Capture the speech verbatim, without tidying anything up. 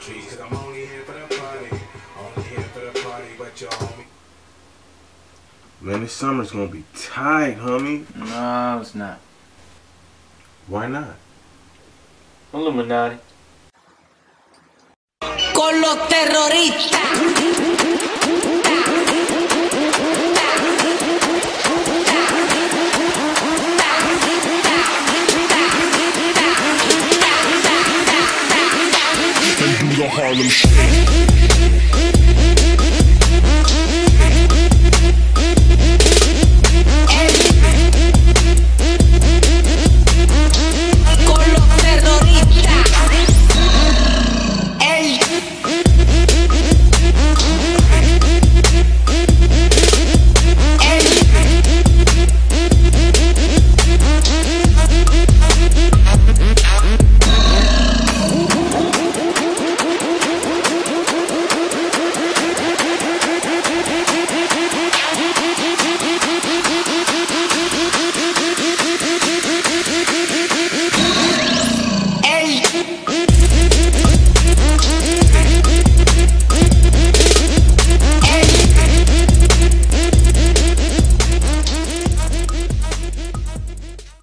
trees, cause I'm only here for the party. Only here for the party, but your homie. Man, this summer's gonna be tight, homie. No, it's not. Why not? Illuminati. Con los terroristas. Do the Harlem Shake.